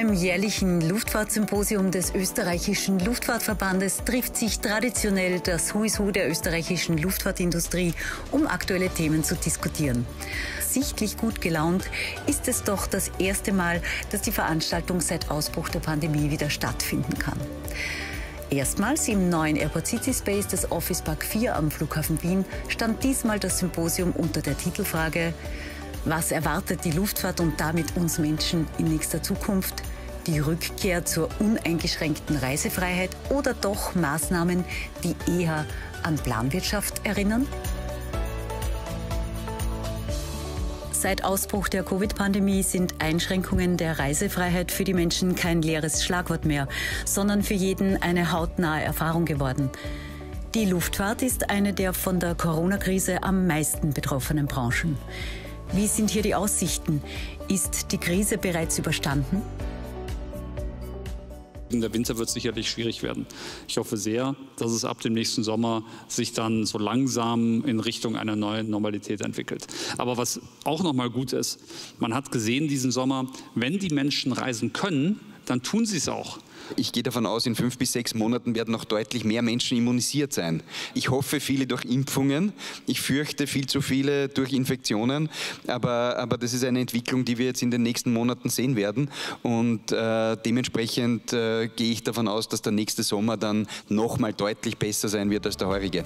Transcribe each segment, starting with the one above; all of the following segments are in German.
Beim jährlichen Luftfahrtsymposium des österreichischen Luftfahrtverbandes trifft sich traditionell das Who is Who der österreichischen Luftfahrtindustrie, um aktuelle Themen zu diskutieren. Sichtlich gut gelaunt ist es doch das erste Mal, dass die Veranstaltung seit Ausbruch der Pandemie wieder stattfinden kann. Erstmals im neuen Airport City Space des Office Park 4 am Flughafen Wien stand diesmal das Symposium unter der Titelfrage: Was erwartet die Luftfahrt und damit uns Menschen in nächster Zukunft? Die Rückkehr zur uneingeschränkten Reisefreiheit oder doch Maßnahmen, die eher an Planwirtschaft erinnern? Seit Ausbruch der Covid-Pandemie sind Einschränkungen der Reisefreiheit für die Menschen kein leeres Schlagwort mehr, sondern für jeden eine hautnahe Erfahrung geworden. Die Luftfahrt ist eine der von der Corona-Krise am meisten betroffenen Branchen. Wie sind hier die Aussichten? Ist die Krise bereits überstanden? Der Winter wird sicherlich schwierig werden. Ich hoffe sehr, dass es ab dem nächsten Sommer sich dann so langsam in Richtung einer neuen Normalität entwickelt. Aber was auch noch mal gut ist, man hat gesehen diesen Sommer, wenn die Menschen reisen können, dann tun sie es auch. Ich gehe davon aus, in 5 bis 6 Monaten werden noch deutlich mehr Menschen immunisiert sein. Ich hoffe, viele durch Impfungen. Ich fürchte, viel zu viele durch Infektionen. Aber das ist eine Entwicklung, die wir jetzt in den nächsten Monaten sehen werden. Und dementsprechend gehe ich davon aus, dass der nächste Sommer dann noch mal deutlich besser sein wird als der heurige.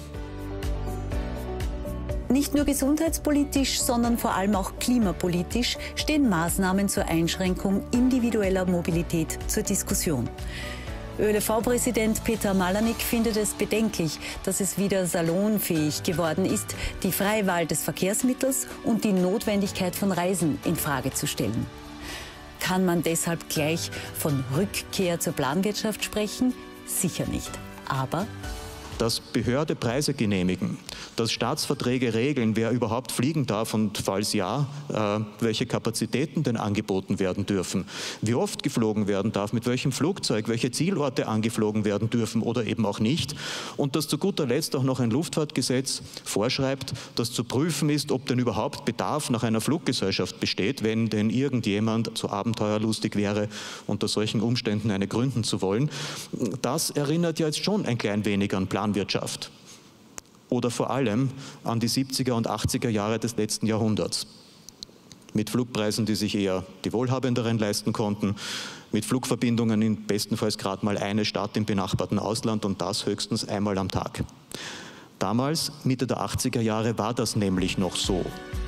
Nicht nur gesundheitspolitisch, sondern vor allem auch klimapolitisch stehen Maßnahmen zur Einschränkung individueller Mobilität zur Diskussion. ÖLV-Präsident Peter Malanik findet es bedenklich, dass es wieder salonfähig geworden ist, die freie Wahl des Verkehrsmittels und die Notwendigkeit von Reisen in Frage zu stellen. Kann man deshalb gleich von Rückkehr zur Planwirtschaft sprechen? Sicher nicht. Aber dass Behörde Preise genehmigen, dass Staatsverträge regeln, wer überhaupt fliegen darf und falls ja, welche Kapazitäten denn angeboten werden dürfen, wie oft geflogen werden darf, mit welchem Flugzeug, welche Zielorte angeflogen werden dürfen oder eben auch nicht. Und dass zu guter Letzt auch noch ein Luftfahrtgesetz vorschreibt, dass zu prüfen ist, ob denn überhaupt Bedarf nach einer Fluggesellschaft besteht, wenn denn irgendjemand so abenteuerlustig wäre, unter solchen Umständen eine gründen zu wollen. Das erinnert ja jetzt schon ein klein wenig an Planwirtschaft oder vor allem an die 70er und 80er Jahre des letzten Jahrhunderts. Mit Flugpreisen, die sich eher die Wohlhabenderen leisten konnten, mit Flugverbindungen in bestenfalls gerade mal eine Stadt im benachbarten Ausland und das höchstens einmal am Tag. Damals, Mitte der 80er Jahre, war das nämlich noch so.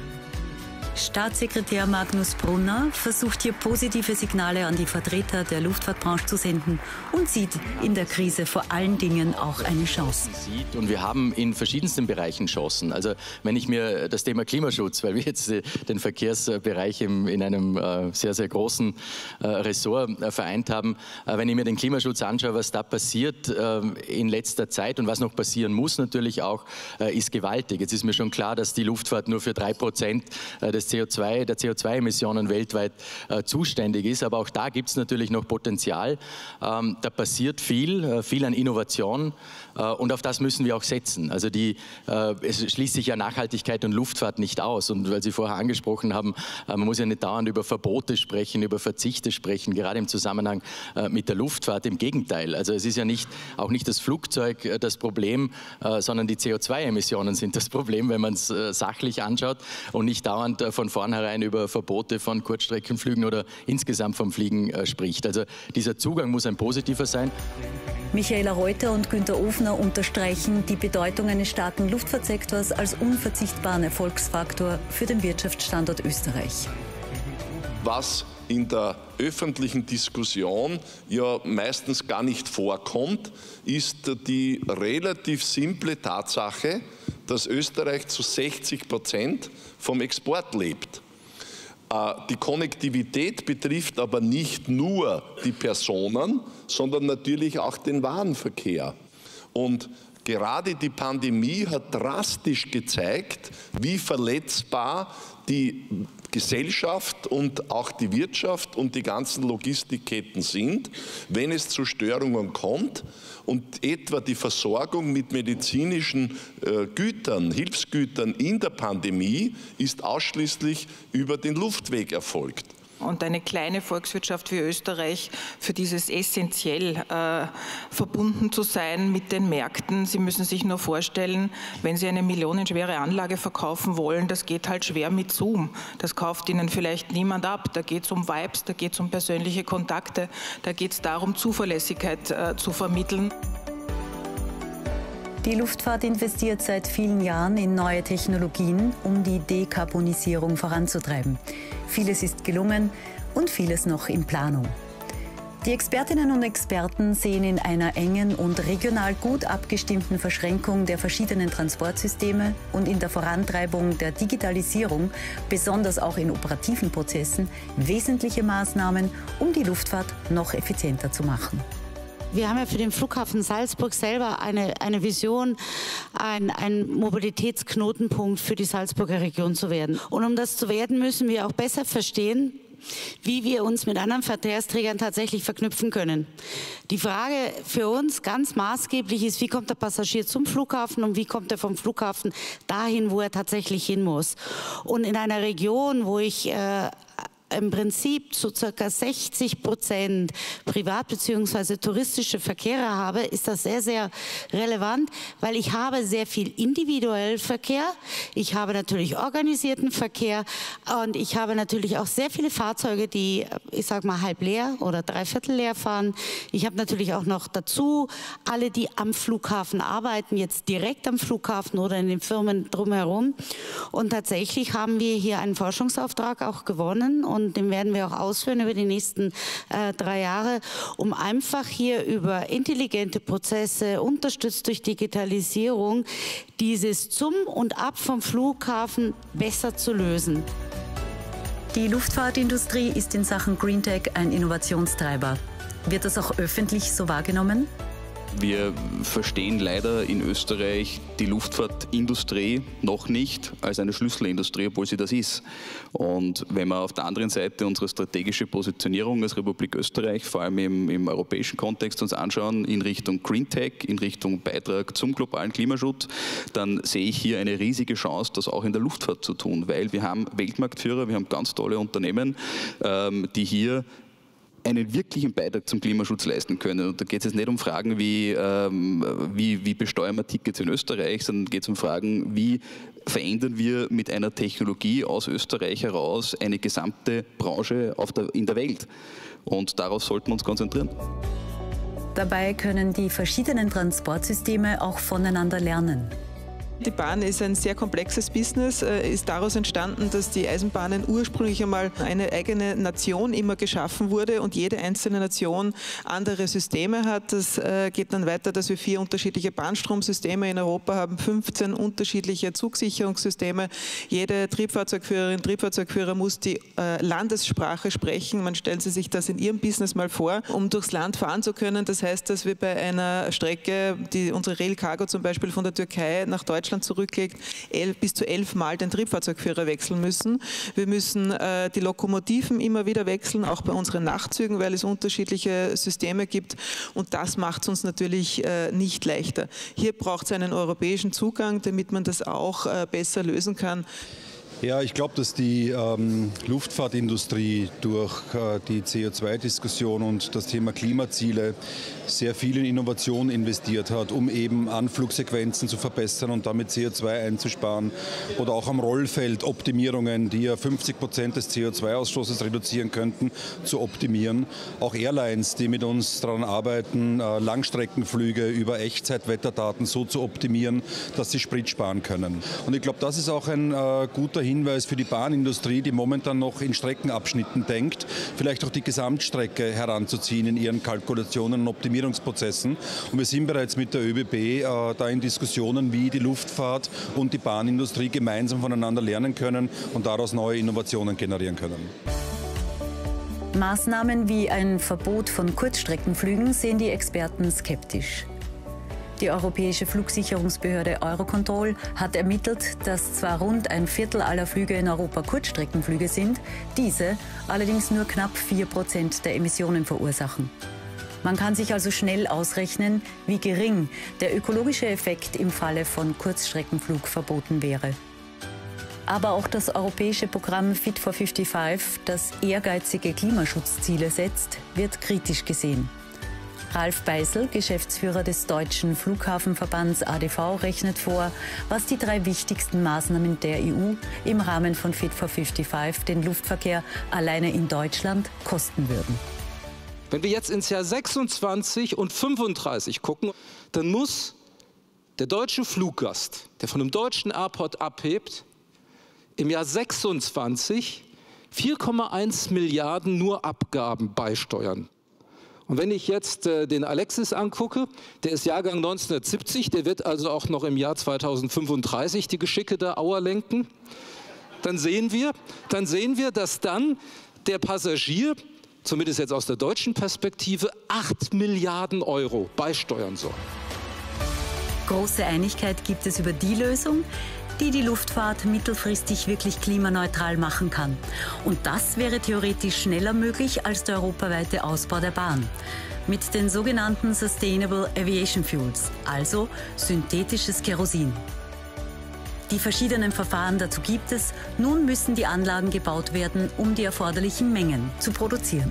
Staatssekretär Magnus Brunner versucht hier positive Signale an die Vertreter der Luftfahrtbranche zu senden und sieht in der Krise vor allen Dingen auch eine Chance. Und wir haben in verschiedensten Bereichen Chancen. Also wenn ich mir das Thema Klimaschutz, weil wir jetzt den Verkehrsbereich in einem sehr, sehr großen Ressort vereint haben, wenn ich mir den Klimaschutz anschaue, was da passiert in letzter Zeit und was noch passieren muss natürlich auch, ist gewaltig. Jetzt ist mir schon klar, dass die Luftfahrt nur für 3% der CO2-Emissionen weltweit zuständig ist. Aber auch da gibt es natürlich noch Potenzial. Da passiert viel an Innovation und auf das müssen wir auch setzen. Also es schließt sich ja Nachhaltigkeit und Luftfahrt nicht aus. Und weil Sie vorher angesprochen haben, man muss ja nicht dauernd über Verbote sprechen, über Verzichte sprechen, gerade im Zusammenhang mit der Luftfahrt. Im Gegenteil. Also es ist ja auch nicht das Flugzeug das Problem, sondern die CO2-Emissionen sind das Problem, wenn man es sachlich anschaut und nicht dauernd von vornherein über Verbote von Kurzstreckenflügen oder insgesamt vom Fliegen spricht. Also dieser Zugang muss ein positiver sein. Michaela Reuter und Günther Ofner unterstreichen die Bedeutung eines starken Luftfahrtsektors als unverzichtbaren Erfolgsfaktor für den Wirtschaftsstandort Österreich. Was in der öffentlichen Diskussion ja meistens gar nicht vorkommt, ist die relativ simple Tatsache, dass Österreich zu 60% vom Export lebt. Die Konnektivität betrifft aber nicht nur die Personen, sondern natürlich auch den Warenverkehr. Und gerade die Pandemie hat drastisch gezeigt, wie verletzbar die Gesellschaft und auch die Wirtschaft und die ganzen Logistikketten sind, wenn es zu Störungen kommt und etwa die Versorgung mit medizinischen Gütern, Hilfsgütern in der Pandemie ist ausschließlich über den Luftweg erfolgt. Und eine kleine Volkswirtschaft wie Österreich, für dieses essentiell verbunden zu sein mit den Märkten. Sie müssen sich nur vorstellen, wenn Sie eine millionenschwere Anlage verkaufen wollen, das geht halt schwer mit Zoom. Das kauft Ihnen vielleicht niemand ab. Da geht es um Vibes, da geht es um persönliche Kontakte, da geht es darum, Zuverlässigkeit zu vermitteln. Die Luftfahrt investiert seit vielen Jahren in neue Technologien, um die Dekarbonisierung voranzutreiben. Vieles ist gelungen und vieles noch in Planung. Die Expertinnen und Experten sehen in einer engen und regional gut abgestimmten Verschränkung der verschiedenen Transportsysteme und in der Vorantreibung der Digitalisierung, besonders auch in operativen Prozessen, wesentliche Maßnahmen, um die Luftfahrt noch effizienter zu machen. Wir haben ja für den Flughafen Salzburg selber eine Vision, ein Mobilitätsknotenpunkt für die Salzburger Region zu werden. Und um das zu werden, müssen wir auch besser verstehen, wie wir uns mit anderen Verkehrsträgern tatsächlich verknüpfen können. Die Frage für uns ganz maßgeblich ist, wie kommt der Passagier zum Flughafen und wie kommt er vom Flughafen dahin, wo er tatsächlich hin muss. Und in einer Region, wo ich im Prinzip zu ca. 60% privat- bzw. touristische Verkehre habe, ist das sehr, sehr relevant, weil ich habe sehr viel individuellen Verkehr, ich habe natürlich organisierten Verkehr und ich habe natürlich auch sehr viele Fahrzeuge, die, ich sag mal, halb leer oder dreiviertel leer fahren. Ich habe natürlich auch noch dazu alle, die am Flughafen arbeiten, jetzt direkt am Flughafen oder in den Firmen drumherum. Und tatsächlich haben wir hier einen Forschungsauftrag auch gewonnen und den werden wir auch ausführen über die nächsten 3 Jahre, um einfach hier über intelligente Prozesse, unterstützt durch Digitalisierung, dieses zum und ab vom Flughafen besser zu lösen. Die Luftfahrtindustrie ist in Sachen Green Tech ein Innovationstreiber. Wird das auch öffentlich so wahrgenommen? Wir verstehen leider in Österreich die Luftfahrtindustrie noch nicht als eine Schlüsselindustrie, obwohl sie das ist. Und wenn wir auf der anderen Seite unsere strategische Positionierung als Republik Österreich, vor allem im europäischen Kontext, uns anschauen in Richtung Green Tech, in Richtung Beitrag zum globalen Klimaschutz, dann sehe ich hier eine riesige Chance, das auch in der Luftfahrt zu tun, weil wir haben Weltmarktführer, wir haben ganz tolle Unternehmen, die hier einen wirklichen Beitrag zum Klimaschutz leisten können. Und da geht es jetzt nicht um Fragen wie besteuern wir Tickets in Österreich, sondern geht es um Fragen, wie verändern wir mit einer Technologie aus Österreich heraus eine gesamte Branche in der Welt. Und darauf sollten wir uns konzentrieren. Dabei können die verschiedenen Transportsysteme auch voneinander lernen. Die Bahn ist ein sehr komplexes Business, ist daraus entstanden, dass die Eisenbahnen ursprünglich einmal eine eigene Nation immer geschaffen wurde und jede einzelne Nation andere Systeme hat. Das geht dann weiter, dass wir 4 unterschiedliche Bahnstromsysteme in Europa haben, 15 unterschiedliche Zugsicherungssysteme. Jede Triebfahrzeugführerin, Triebfahrzeugführer muss die Landessprache sprechen. Man stellt sich das in ihrem Business mal vor, um durchs Land fahren zu können. Das heißt, dass wir bei einer Strecke, die unsere Rail Cargo zum Beispiel von der Türkei nach Deutschland zurücklegt, bis zu 11 Mal den Triebfahrzeugführer wechseln müssen. Wir müssen die Lokomotiven immer wieder wechseln, auch bei unseren Nachtzügen, weil es unterschiedliche Systeme gibt und das macht es uns natürlich nicht leichter. Hier braucht es einen europäischen Zugang, damit man das auch besser lösen kann. Ja, ich glaube, dass die Luftfahrtindustrie durch die CO2-Diskussion und das Thema Klimaziele sehr viel in Innovation investiert hat, um eben Anflugsequenzen zu verbessern und damit CO2 einzusparen. Oder auch am Rollfeld Optimierungen, die ja 50% des CO2-Ausstoßes reduzieren könnten, zu optimieren. Auch Airlines, die mit uns daran arbeiten, Langstreckenflüge über Echtzeitwetterdaten so zu optimieren, dass sie Sprit sparen können. Und ich glaube, das ist auch ein guter Hinweis für die Bahnindustrie, die momentan noch in Streckenabschnitten denkt, vielleicht auch die Gesamtstrecke heranzuziehen in ihren Kalkulationen und Optimierungsprozessen. Und wir sind bereits mit der ÖBB da in Diskussionen, wie die Luftfahrt und die Bahnindustrie gemeinsam voneinander lernen können und daraus neue Innovationen generieren können. Maßnahmen wie ein Verbot von Kurzstreckenflügen sehen die Experten skeptisch. Die europäische Flugsicherungsbehörde Eurocontrol hat ermittelt, dass zwar rund ein Viertel aller Flüge in Europa Kurzstreckenflüge sind, diese allerdings nur knapp 4% der Emissionen verursachen. Man kann sich also schnell ausrechnen, wie gering der ökologische Effekt im Falle von Kurzstreckenflugverboten wäre. Aber auch das europäische Programm Fit for 55, das ehrgeizige Klimaschutzziele setzt, wird kritisch gesehen. Ralf Beisel, Geschäftsführer des Deutschen Flughafenverbands ADV, rechnet vor, was die 3 wichtigsten Maßnahmen der EU im Rahmen von Fit for 55 den Luftverkehr alleine in Deutschland kosten würden. Wenn wir jetzt ins Jahr 26 und 35 gucken, dann muss der deutsche Fluggast, der von einem deutschen Airport abhebt, im Jahr 26 4,1 Milliarden nur Abgaben beisteuern. Und wenn ich jetzt den Alexis angucke, der ist Jahrgang 1970, der wird also auch noch im Jahr 2035 die Geschicke der Auer lenken, dann sehen wir, dass dann der Passagier, zumindest jetzt aus der deutschen Perspektive, 8 Milliarden Euro beisteuern soll. Große Einigkeit gibt es über die Lösung, die die Luftfahrt mittelfristig wirklich klimaneutral machen kann. Und das wäre theoretisch schneller möglich als der europaweite Ausbau der Bahn. Mit den sogenannten Sustainable Aviation Fuels, also synthetisches Kerosin. Die verschiedenen Verfahren dazu gibt es. Nun müssen die Anlagen gebaut werden, um die erforderlichen Mengen zu produzieren.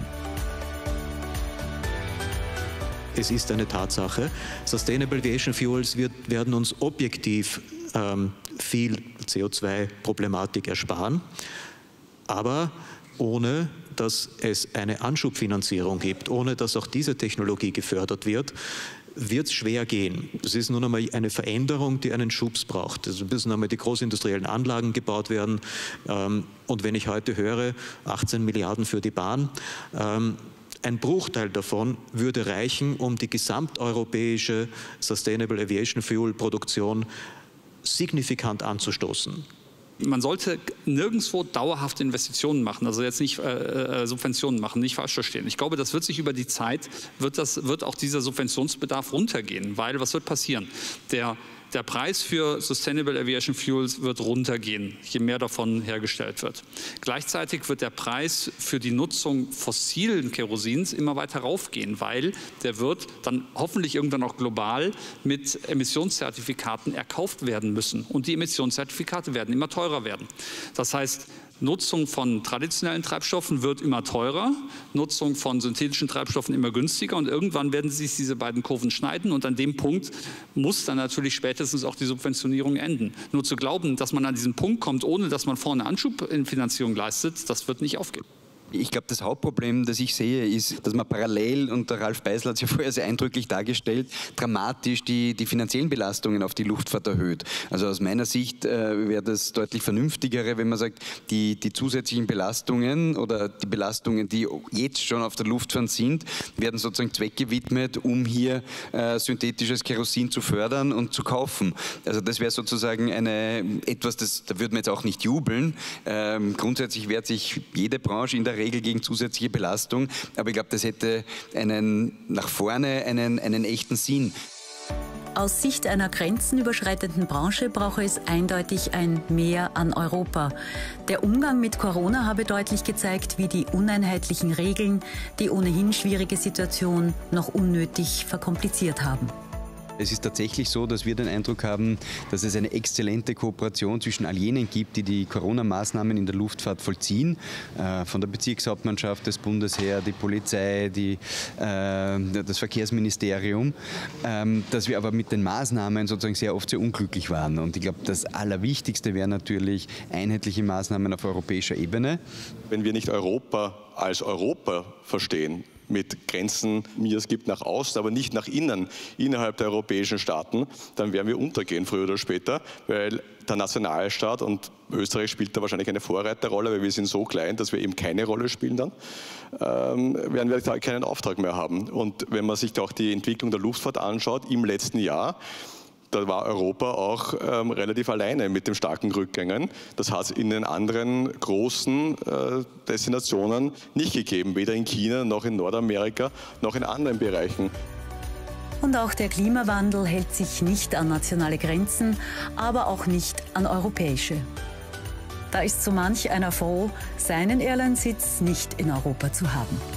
Es ist eine Tatsache, Sustainable Aviation Fuels werden uns objektiv viel CO2-Problematik ersparen, aber ohne dass es eine Anschubfinanzierung gibt, ohne dass auch diese Technologie gefördert wird, wird es schwer gehen. Das ist nun einmal eine Veränderung, die einen Schubs braucht. Es müssen einmal die großindustriellen Anlagen gebaut werden. Und wenn ich heute höre, 18 Milliarden für die Bahn, ein Bruchteil davon würde reichen, um die gesamteuropäische Sustainable Aviation Fuel Produktion signifikant anzustoßen. Man sollte nirgendwo dauerhafte Investitionen machen, also jetzt nicht Subventionen machen, nicht falsch verstehen. Ich glaube, das wird sich über die Zeit, wird auch dieser Subventionsbedarf runtergehen, weil was wird passieren? Der Preis für Sustainable Aviation Fuels wird runtergehen, je mehr davon hergestellt wird. Gleichzeitig wird der Preis für die Nutzung fossilen Kerosins immer weiter raufgehen, weil der wird dann hoffentlich irgendwann auch global mit Emissionszertifikaten erkauft werden müssen. Und die Emissionszertifikate werden immer teurer werden. Das heißt, Nutzung von traditionellen Treibstoffen wird immer teurer, Nutzung von synthetischen Treibstoffen immer günstiger und irgendwann werden sich diese beiden Kurven schneiden und an dem Punkt muss dann natürlich spätestens auch die Subventionierung enden. Nur zu glauben, dass man an diesen Punkt kommt, ohne dass man vorne Anschub in Finanzierung leistet, das wird nicht aufgehen. Ich glaube, das Hauptproblem, das ich sehe, ist, dass man parallel, und der Ralf Beisel hat es ja vorher sehr eindrücklich dargestellt, dramatisch die finanziellen Belastungen auf die Luftfahrt erhöht. Also aus meiner Sicht wäre das deutlich vernünftigere, wenn man sagt, die zusätzlichen Belastungen oder die Belastungen, die jetzt schon auf der Luftfahrt sind, werden sozusagen zweckgewidmet, um hier synthetisches Kerosin zu fördern und zu kaufen. Also das wäre sozusagen etwas, da würde man jetzt auch nicht jubeln. Grundsätzlich wehrt sich jede Branche in der Regel gegen zusätzliche Belastung, aber ich glaube, das hätte nach vorne einen echten Sinn. Aus Sicht einer grenzenüberschreitenden Branche brauche es eindeutig ein Mehr an Europa. Der Umgang mit Corona habe deutlich gezeigt, wie die uneinheitlichen Regeln die ohnehin schwierige Situation noch unnötig verkompliziert haben. Es ist tatsächlich so, dass wir den Eindruck haben, dass es eine exzellente Kooperation zwischen all jenen gibt, die die Corona-Maßnahmen in der Luftfahrt vollziehen. Von der Bezirkshauptmannschaft des Bundesheer, die Polizei, das Verkehrsministerium. Dass wir aber mit den Maßnahmen sozusagen sehr oft sehr unglücklich waren. Und ich glaube, das Allerwichtigste wäre natürlich einheitliche Maßnahmen auf europäischer Ebene. Wenn wir nicht Europa als Europa verstehen, mit Grenzen, wie es gibt, nach außen, aber nicht nach innen, innerhalb der europäischen Staaten, dann werden wir untergehen, früher oder später, weil der Nationalstaat, und Österreich spielt da wahrscheinlich eine Vorreiterrolle, weil wir sind so klein, dass wir eben keine Rolle spielen dann, werden wir da keinen Auftrag mehr haben. Und wenn man sich da auch die Entwicklung der Luftfahrt anschaut, im letzten Jahr, da war Europa auch relativ alleine mit den starken Rückgängen. Das hat es in den anderen großen Destinationen nicht gegeben, weder in China noch in Nordamerika noch in anderen Bereichen. Und auch der Klimawandel hält sich nicht an nationale Grenzen, aber auch nicht an europäische. Da ist so manch einer froh, seinen Airline-Sitz nicht in Europa zu haben.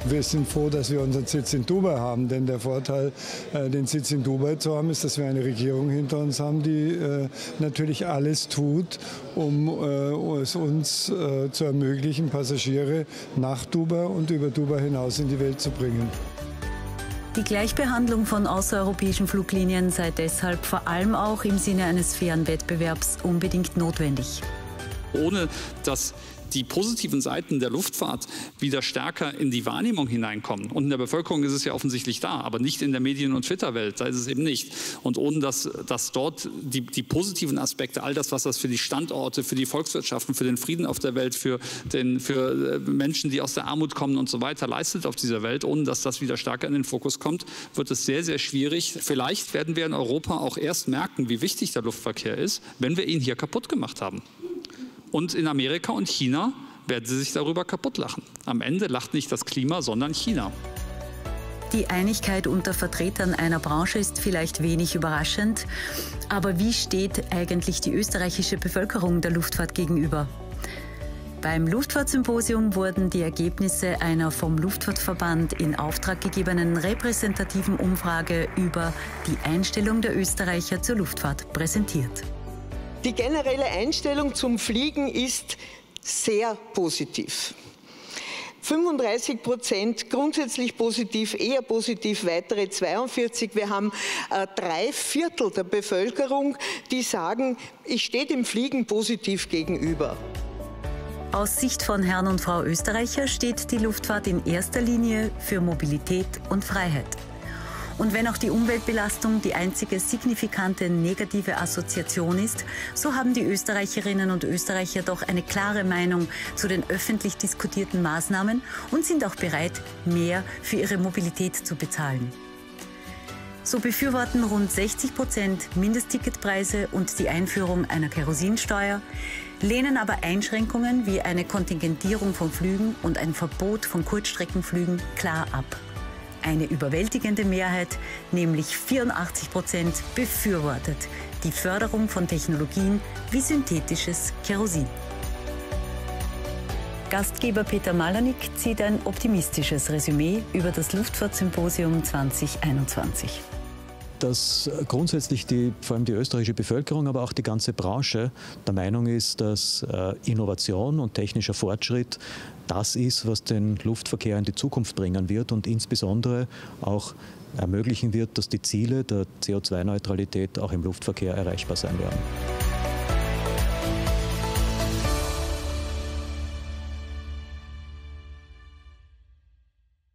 Wir sind froh, dass wir unseren Sitz in Dubai haben, denn der Vorteil, den Sitz in Dubai zu haben, ist, dass wir eine Regierung hinter uns haben, die natürlich alles tut, um es uns zu ermöglichen, Passagiere nach Dubai und über Dubai hinaus in die Welt zu bringen. Die Gleichbehandlung von außereuropäischen Fluglinien sei deshalb vor allem auch im Sinne eines fairen Wettbewerbs unbedingt notwendig. Ohne dass die positiven Seiten der Luftfahrt wieder stärker in die Wahrnehmung hineinkommen. Und in der Bevölkerung ist es ja offensichtlich da, aber nicht in der Medien- und Twitter-Welt, da ist es eben nicht. Und ohne dass dort die positiven Aspekte, all das, was das für die Standorte, für die Volkswirtschaften, für den Frieden auf der Welt, für Menschen, die aus der Armut kommen und so weiter, leistet auf dieser Welt, ohne dass das wieder stärker in den Fokus kommt, wird es sehr, sehr schwierig. Vielleicht werden wir in Europa auch erst merken, wie wichtig der Luftverkehr ist, wenn wir ihn hier kaputt gemacht haben. Und in Amerika und China werden sie sich darüber kaputt lachen. Am Ende lacht nicht das Klima, sondern China. Die Einigkeit unter Vertretern einer Branche ist vielleicht wenig überraschend. Aber wie steht eigentlich die österreichische Bevölkerung der Luftfahrt gegenüber? Beim Luftfahrtsymposium wurden die Ergebnisse einer vom Luftfahrtverband in Auftrag gegebenen repräsentativen Umfrage über die Einstellung der Österreicher zur Luftfahrt präsentiert. Die generelle Einstellung zum Fliegen ist sehr positiv. 35% grundsätzlich positiv, eher positiv, weitere 42%. Wir haben 3/4 der Bevölkerung, die sagen, ich stehe dem Fliegen positiv gegenüber. Aus Sicht von Herrn und Frau Österreicher steht die Luftfahrt in erster Linie für Mobilität und Freiheit. Und wenn auch die Umweltbelastung die einzige signifikante negative Assoziation ist, so haben die Österreicherinnen und Österreicher doch eine klare Meinung zu den öffentlich diskutierten Maßnahmen und sind auch bereit, mehr für ihre Mobilität zu bezahlen. So befürworten rund 60% Mindestticketpreise und die Einführung einer Kerosinsteuer, lehnen aber Einschränkungen wie eine Kontingentierung von Flügen und ein Verbot von Kurzstreckenflügen klar ab. Eine überwältigende Mehrheit, nämlich 84%, befürwortet die Förderung von Technologien wie synthetisches Kerosin. Gastgeber Peter Malanik zieht ein optimistisches Resümee über das Luftfahrtsymposium 2021. Dass grundsätzlich vor allem die österreichische Bevölkerung, aber auch die ganze Branche der Meinung ist, dass Innovation und technischer Fortschritt das ist, was den Luftverkehr in die Zukunft bringen wird und insbesondere auch ermöglichen wird, dass die Ziele der CO2-Neutralität auch im Luftverkehr erreichbar sein werden.